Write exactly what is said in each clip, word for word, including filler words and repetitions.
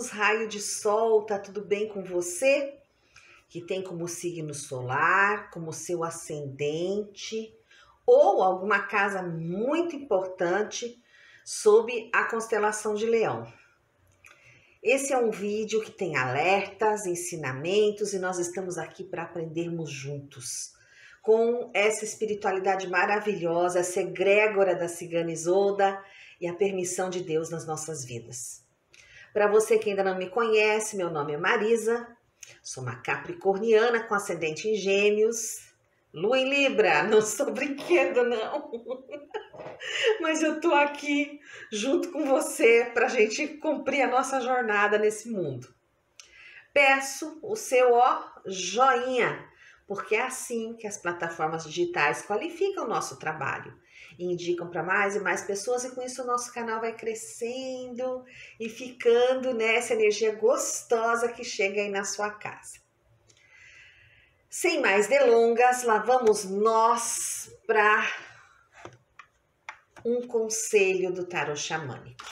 luz, raio de sol, tá tudo bem com você? Que tem como signo solar, como seu ascendente, ou alguma casa muito importante sob a constelação de Leão. Esse é um vídeo que tem alertas, ensinamentos e nós estamos aqui para aprendermos juntos com essa espiritualidade maravilhosa, essa egrégora da Cigana Isolda e a permissão de Deus nas nossas vidas. Para você que ainda não me conhece, meu nome é Marisa, sou uma capricorniana com ascendente em Gêmeos, Lua em Libra, não sou brinquedo não, mas eu tô aqui junto com você para a gente cumprir a nossa jornada nesse mundo. Peço o seu ó, joinha, porque é assim que as plataformas digitais qualificam o nosso trabalho e indicam para mais e mais pessoas, e com isso o nosso canal vai crescendo e ficando nessa energia gostosa que chega aí na sua casa. Sem mais delongas, lá vamos nós para um conselho do tarô xamânico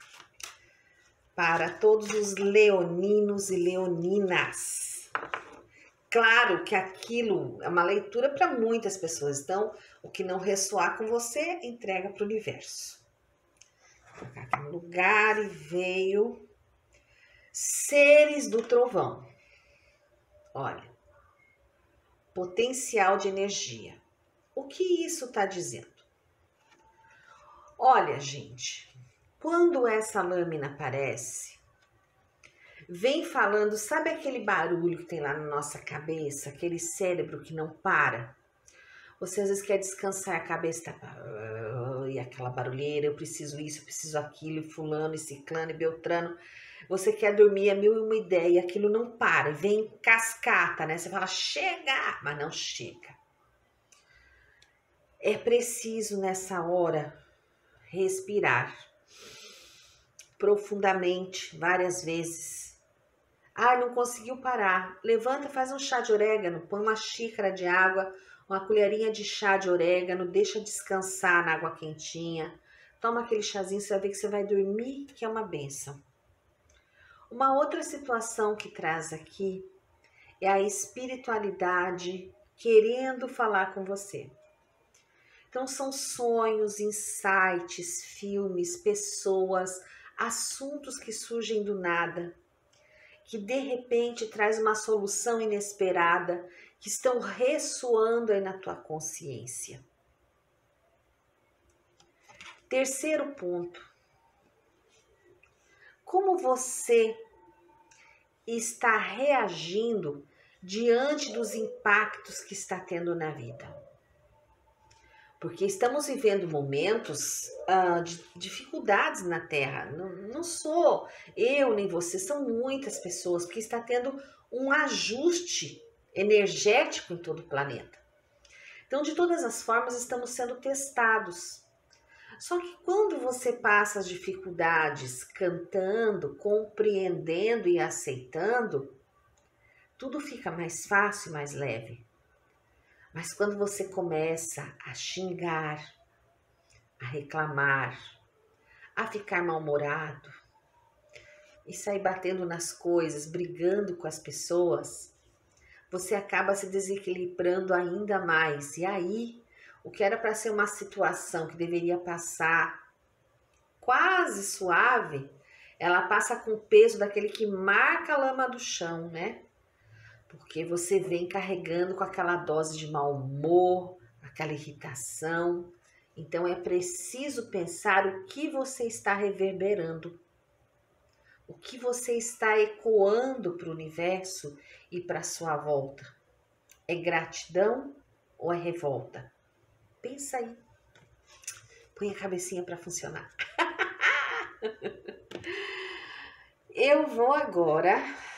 para todos os leoninos e leoninas. Claro que aquilo é uma leitura para muitas pessoas, então o que não ressoar com você, entrega para o universo. Vou colocar aqui no lugar e veio Seres do Trovão. Olha, potencial de energia. O que isso está dizendo? Olha, gente, quando essa lâmina aparece, vem falando, sabe aquele barulho que tem lá na nossa cabeça, aquele cérebro que não para? Você às vezes quer descansar, a cabeça tá... E aquela barulheira, eu preciso isso, eu preciso aquilo, e fulano, e ciclano, e beltrano. Você quer dormir, é mil e uma ideia, e aquilo não para, vem cascata, né? Você fala, chega, mas não chega. É preciso nessa hora respirar profundamente, várias vezes. Ah, não conseguiu parar. Levanta, faz um chá de orégano, põe uma xícara de água, uma colherinha de chá de orégano, deixa descansar na água quentinha. Toma aquele chazinho, você vai ver que você vai dormir, que é uma bênção. Uma outra situação que traz aqui é a espiritualidade querendo falar com você. Então são sonhos, insights, filmes, pessoas, assuntos que surgem do nada, que de repente traz uma solução inesperada, que estão ressoando aí na tua consciência. Terceiro ponto. Como você está reagindo diante dos impactos que está tendo na vida? Porque estamos vivendo momentos uh, de dificuldades na Terra. Não, não sou eu nem você, são muitas pessoas, porque está tendo um ajuste energético em todo o planeta. Então, de todas as formas, estamos sendo testados. Só que quando você passa as dificuldades cantando, compreendendo e aceitando, tudo fica mais fácil e mais leve. Mas quando você começa a xingar, a reclamar, a ficar mal-humorado e sair batendo nas coisas, brigando com as pessoas, você acaba se desequilibrando ainda mais. E aí, o que era para ser uma situação que deveria passar quase suave, ela passa com o peso daquele que marca a lama do chão, né? Porque você vem carregando com aquela dose de mau humor, aquela irritação. Então é preciso pensar o que você está reverberando, o que você está ecoando para o universo e para a sua volta. É gratidão ou é revolta? Pensa aí. Põe a cabecinha para funcionar. Eu vou agora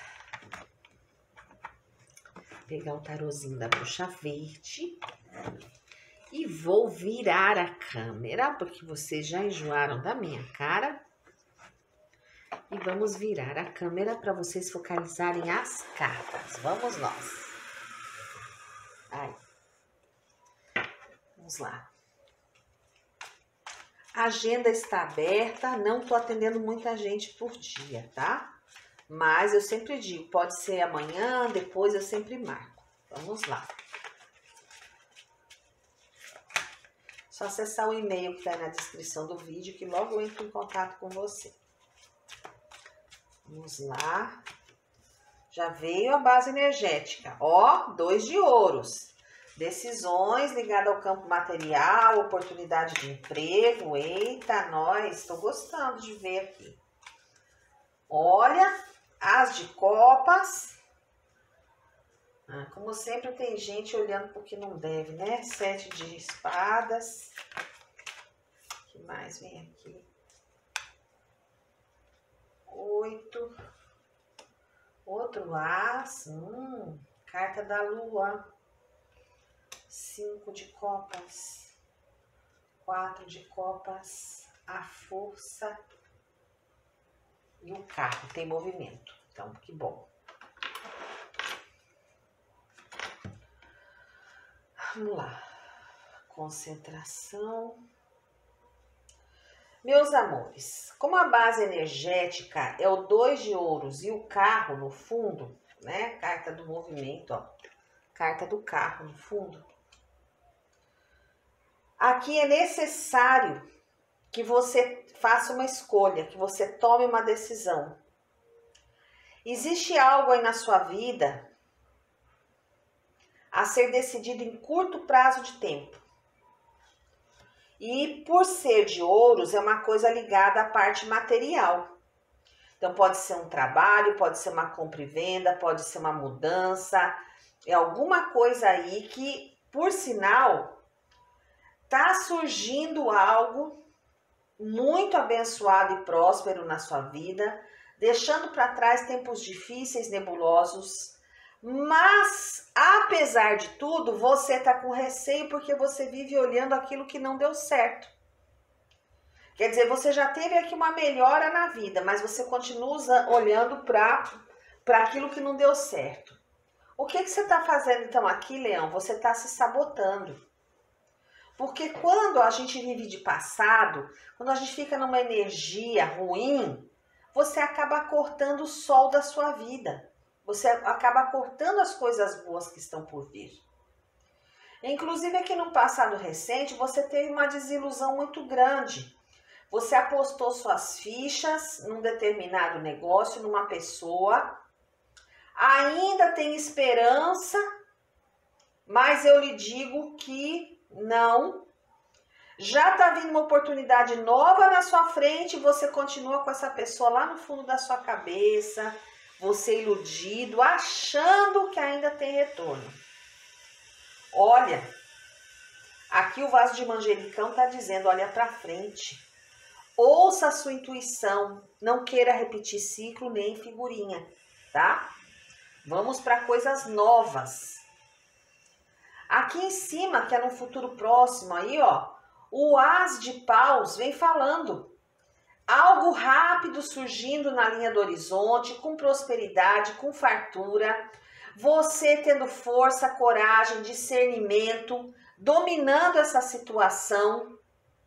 pegar o tarozinho da Bruxa Verde e vou virar a câmera, porque vocês já enjoaram da minha cara. E vamos virar a câmera para vocês focalizarem as cartas. Vamos nós. Ai. Vamos lá. A agenda está aberta, não tô atendendo muita gente por dia, tá? Mas eu sempre digo, pode ser amanhã, depois eu sempre marco. Vamos lá. Só acessar o e-mail que tá aí na descrição do vídeo, que logo eu entro em contato com você. Vamos lá. Já veio a base energética. Ó, dois de ouros. Decisões ligadas ao campo material, oportunidade de emprego. Eita, nós, estou gostando de ver aqui. Olha, as de copas. Ah, como sempre tem gente olhando pro que não deve, né? Sete de espadas. O que mais vem aqui? Oito. Outro as. Hum, carta da lua. Cinco de copas, quatro de copas, a força e o carro tem movimento. Então, que bom. Vamos lá. Concentração. Meus amores, como a base energética é o dois de ouros e o carro no fundo, né? Carta do movimento, ó. Carta do carro no fundo. Aqui é necessário que você faça uma escolha, que você tome uma decisão. Existe algo aí na sua vida a ser decidido em curto prazo de tempo. E por ser de ouros, é uma coisa ligada à parte material. Então pode ser um trabalho, pode ser uma compra e venda, pode ser uma mudança. É alguma coisa aí que, por sinal, tá surgindo algo muito abençoado e próspero na sua vida, deixando para trás tempos difíceis, nebulosos, mas, apesar de tudo, você tá com receio porque você vive olhando aquilo que não deu certo. Quer dizer, você já teve aqui uma melhora na vida, mas você continua olhando para para aquilo que não deu certo. O que que você tá fazendo então aqui, Leão? Você tá se sabotando. Porque quando a gente vive de passado, quando a gente fica numa energia ruim, você acaba cortando o sol da sua vida. Você acaba cortando as coisas boas que estão por vir. Inclusive aqui no passado recente, você teve uma desilusão muito grande. Você apostou suas fichas num determinado negócio, numa pessoa. Ainda tem esperança, mas eu lhe digo que não. Já está vindo uma oportunidade nova na sua frente e você continua com essa pessoa lá no fundo da sua cabeça, você iludido, achando que ainda tem retorno. Olha, aqui o vaso de manjericão está dizendo, olha para frente. Ouça a sua intuição, não queira repetir ciclo nem figurinha, tá? Vamos para coisas novas. Aqui em cima, que é no futuro próximo, aí ó, o as de paus vem falando. Algo rápido surgindo na linha do horizonte, com prosperidade, com fartura. Você tendo força, coragem, discernimento, dominando essa situação.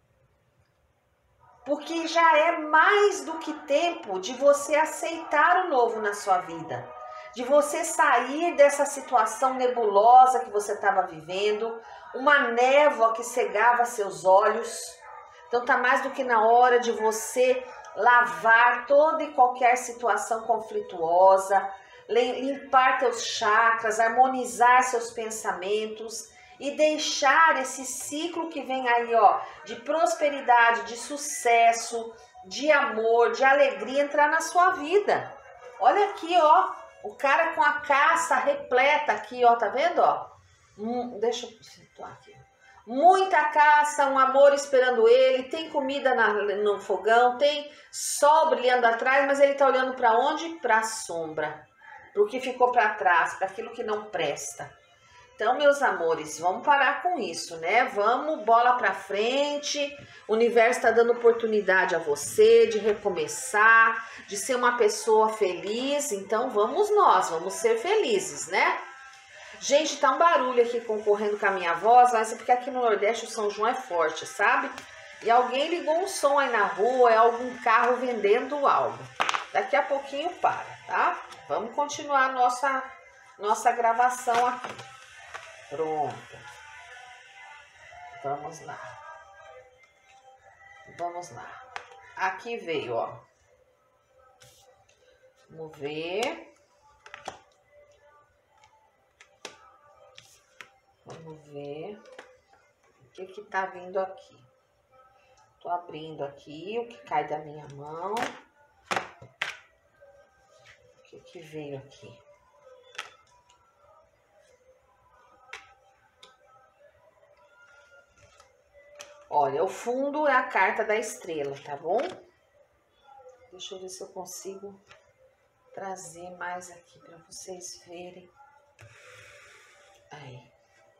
Porque já é mais do que tempo de você aceitar o novo na sua vida. De você sair dessa situação nebulosa que você estava vivendo, uma névoa que cegava seus olhos. Então tá mais do que na hora de você lavar toda e qualquer situação conflituosa, limpar teus chakras, harmonizar seus pensamentos e deixar esse ciclo que vem aí, ó, de prosperidade, de sucesso, de amor, de alegria entrar na sua vida. Olha aqui, ó, o cara com a caça repleta aqui, ó, tá vendo, ó? Hum, deixa eu situar aqui. Muita caça, um amor esperando ele, tem comida na, no fogão, tem sol brilhando atrás, mas ele tá olhando para onde? Para a sombra, para o que ficou para trás, para aquilo que não presta. Então, meus amores, vamos parar com isso, né? Vamos, bola para frente. O universo está dando oportunidade a você de recomeçar, de ser uma pessoa feliz. Então, vamos nós, vamos ser felizes, né? Gente, tá um barulho aqui concorrendo com a minha voz, mas é porque aqui no Nordeste o São João é forte, sabe? E alguém ligou um som aí na rua, é algum carro vendendo algo. Daqui a pouquinho para, tá? Vamos continuar nossa, nossa gravação aqui. Pronto. Vamos lá. Vamos lá. Aqui veio, ó. Vamos ver. Vamos ver o que que tá vindo aqui. Tô abrindo aqui o que cai da minha mão. O que que veio aqui? Olha, o fundo é a carta da estrela, tá bom? Deixa eu ver se eu consigo trazer mais aqui para vocês verem. Aí.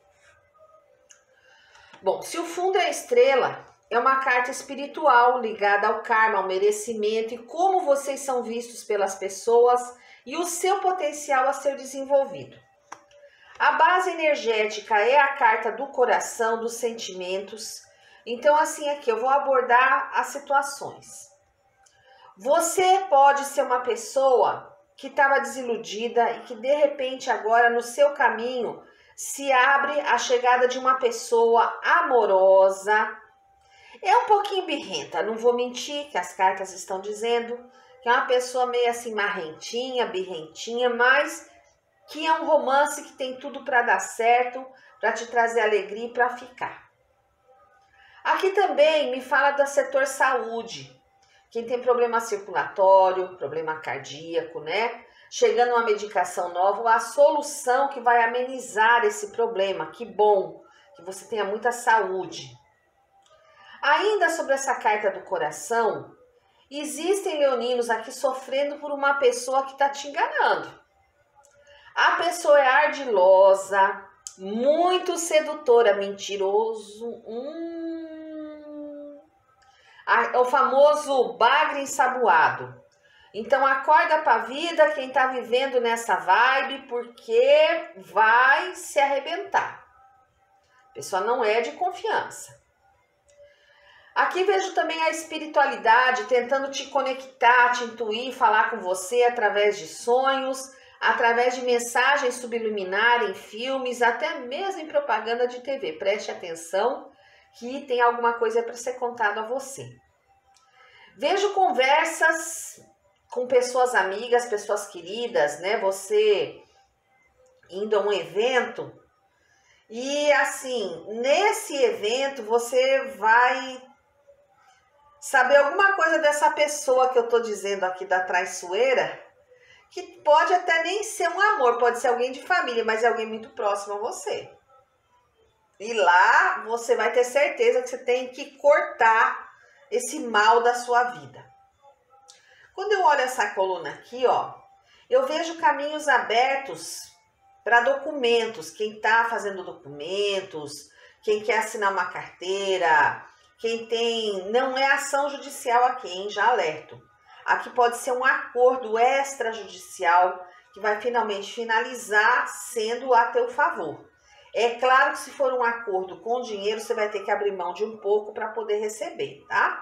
Bom, se o fundo é a estrela, é uma carta espiritual ligada ao karma, ao merecimento e como vocês são vistos pelas pessoas e o seu potencial a ser desenvolvido. A base energética é a carta do coração, dos sentimentos. Então, assim aqui, eu vou abordar as situações. Você pode ser uma pessoa que estava desiludida e que de repente agora no seu caminho se abre a chegada de uma pessoa amorosa. É um pouquinho birrenta, não vou mentir, que as cartas estão dizendo que é uma pessoa meio assim marrentinha, birrentinha, mas que é um romance que tem tudo para dar certo, para te trazer alegria e para ficar. Aqui também me fala do setor saúde. Quem tem problema circulatório, problema cardíaco, né? Chegando uma medicação nova, a solução que vai amenizar esse problema. Que bom que você tenha muita saúde. Ainda sobre essa carta do coração, existem leoninos aqui sofrendo por uma pessoa que está te enganando. A pessoa é ardilosa, muito sedutora, mentiroso. Hum, é o famoso bagre ensaboado. Então acorda pra vida quem tá vivendo nessa vibe, porque vai se arrebentar. A pessoa não é de confiança. Aqui vejo também a espiritualidade tentando te conectar, te intuir, falar com você através de sonhos, através de mensagens subliminares em filmes, até mesmo em propaganda de T V. Preste atenção que tem alguma coisa para ser contado a você. Vejo conversas com pessoas amigas, pessoas queridas, né? Você indo a um evento e assim, nesse evento você vai saber alguma coisa dessa pessoa que eu tô dizendo aqui da traiçoeira, que pode até nem ser um amor, pode ser alguém de família, mas é alguém muito próximo a você. E lá você vai ter certeza que você tem que cortar esse mal da sua vida. Quando eu olho essa coluna aqui, ó, eu vejo caminhos abertos para documentos. Quem está fazendo documentos, quem quer assinar uma carteira, quem tem... Não é ação judicial aqui, hein? Já alerto. Aqui pode ser um acordo extrajudicial que vai finalmente finalizar sendo a teu favor. É claro que se for um acordo com dinheiro, você vai ter que abrir mão de um pouco para poder receber, tá?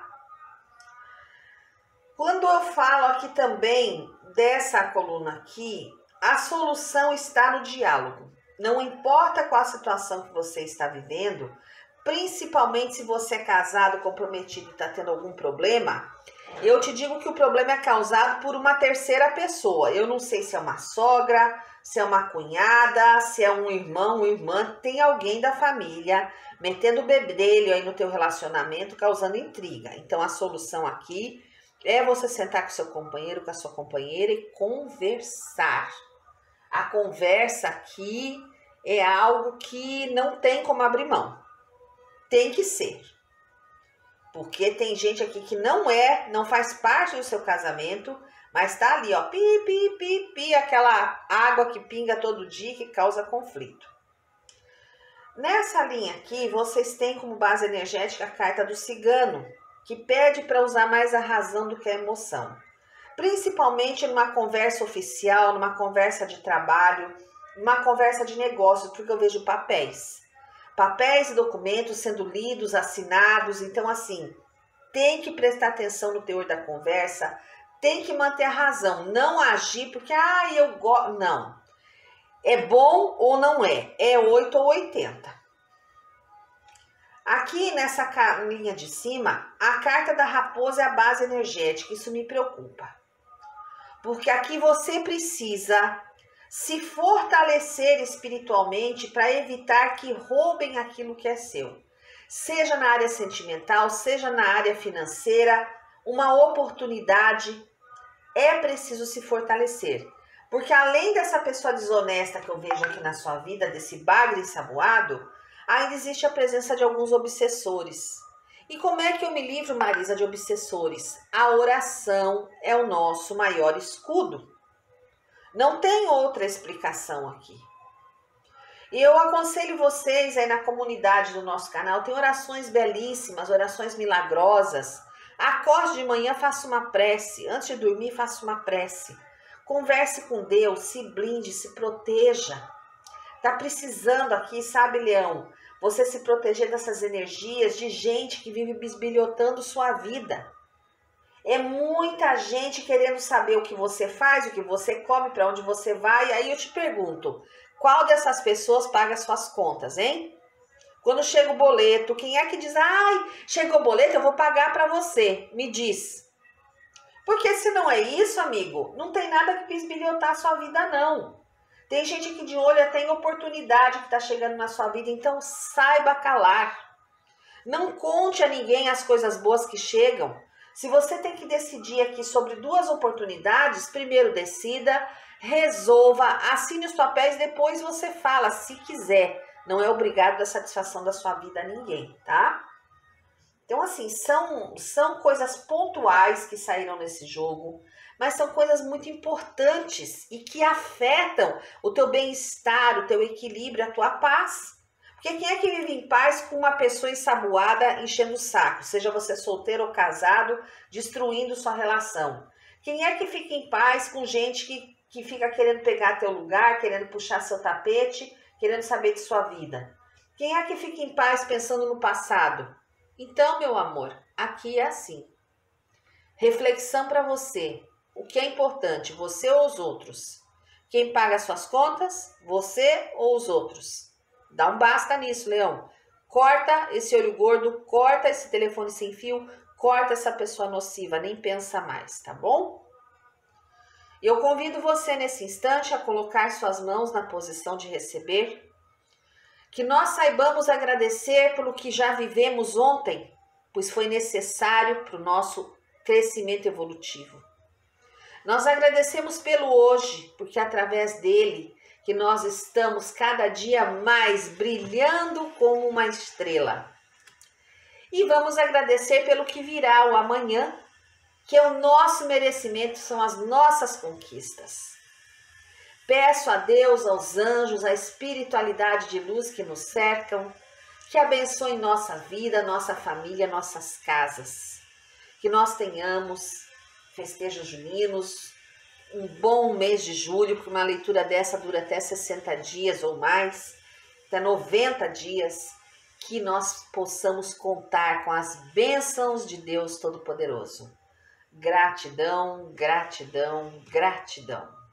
Quando eu falo aqui também dessa coluna aqui, a solução está no diálogo. Não importa qual a situação que você está vivendo, principalmente se você é casado, comprometido e está tendo algum problema, eu te digo que o problema é causado por uma terceira pessoa. Eu não sei se é uma sogra, se é uma cunhada, se é um irmão, uma irmã, tem alguém da família metendo o bedelho aí no teu relacionamento, causando intriga. Então a solução aqui é você sentar com seu companheiro, com a sua companheira e conversar. A conversa aqui é algo que não tem como abrir mão. Tem que ser. Porque tem gente aqui que não é, não faz parte do seu casamento, mas tá ali, ó, pi, pi, pi, pi, aquela água que pinga todo dia que causa conflito. Nessa linha aqui, vocês têm como base energética a carta do cigano, que pede para usar mais a razão do que a emoção. Principalmente numa conversa oficial, numa conversa de trabalho, numa conversa de negócios, porque eu vejo papéis. Papéis e documentos sendo lidos, assinados. Então, assim, tem que prestar atenção no teor da conversa, tem que manter a razão, não agir porque, ah, eu gosto, não. É bom ou não é, é oito ou oitenta. Aqui nessa linha de cima, a carta da raposa é a base energética, isso me preocupa. Porque aqui você precisa se fortalecer espiritualmente para evitar que roubem aquilo que é seu. Seja na área sentimental, seja na área financeira, uma oportunidade, é preciso se fortalecer. Porque além dessa pessoa desonesta que eu vejo aqui na sua vida, desse bagre ensaboado, ainda existe a presença de alguns obsessores. E como é que eu me livro, Marisa, de obsessores? A oração é o nosso maior escudo. Não tem outra explicação aqui. E eu aconselho vocês aí na comunidade do nosso canal, tem orações belíssimas, orações milagrosas. Acorde de manhã, faça uma prece. Antes de dormir, faça uma prece. Converse com Deus, se blinde, se proteja. Tá precisando aqui, sabe, Leão? Você se proteger dessas energias de gente que vive bisbilhotando sua vida. É muita gente querendo saber o que você faz, o que você come, para onde você vai. Aí eu te pergunto, qual dessas pessoas paga suas contas, hein? Quando chega o boleto, quem é que diz, ai, chegou o boleto, eu vou pagar para você? Me diz. Porque se não é isso, amigo, não tem nada que bisbilhotar a sua vida, não. Tem gente que de olho tem oportunidade que está chegando na sua vida, então saiba calar. Não conte a ninguém as coisas boas que chegam. Se você tem que decidir aqui sobre duas oportunidades, primeiro decida, resolva, assine os papéis, depois você fala, se quiser. Não é obrigado da satisfação da sua vida a ninguém, tá? Então, assim, são, são coisas pontuais que saíram nesse jogo, mas são coisas muito importantes e que afetam o teu bem-estar, o teu equilíbrio, a tua paz. Porque quem é que vive em paz com uma pessoa ensaboada enchendo o saco? Seja você solteiro ou casado, destruindo sua relação. Quem é que fica em paz com gente que, que fica querendo pegar teu lugar, querendo puxar seu tapete, querendo saber de sua vida? Quem é que fica em paz pensando no passado? Então, meu amor, aqui é assim. Reflexão para você. O que é importante, você ou os outros? Quem paga suas contas, você ou os outros? Dá um basta nisso, Leão. Corta esse olho gordo, corta esse telefone sem fio, corta essa pessoa nociva, nem pensa mais, tá bom? Eu convido você nesse instante a colocar suas mãos na posição de receber. Que nós saibamos agradecer pelo que já vivemos ontem, pois foi necessário para o nosso crescimento evolutivo. Nós agradecemos pelo hoje, porque através dele que nós estamos cada dia mais brilhando como uma estrela. E vamos agradecer pelo que virá o amanhã, que é o nosso merecimento, são as nossas conquistas. Peço a Deus, aos anjos, a espiritualidade de luz que nos cercam, que abençoe nossa vida, nossa família, nossas casas. Que nós tenhamos festejos juninos, um bom mês de julho, porque uma leitura dessa dura até sessenta dias ou mais, até noventa dias, que nós possamos contar com as bênçãos de Deus Todo-Poderoso. Gratidão, gratidão, gratidão.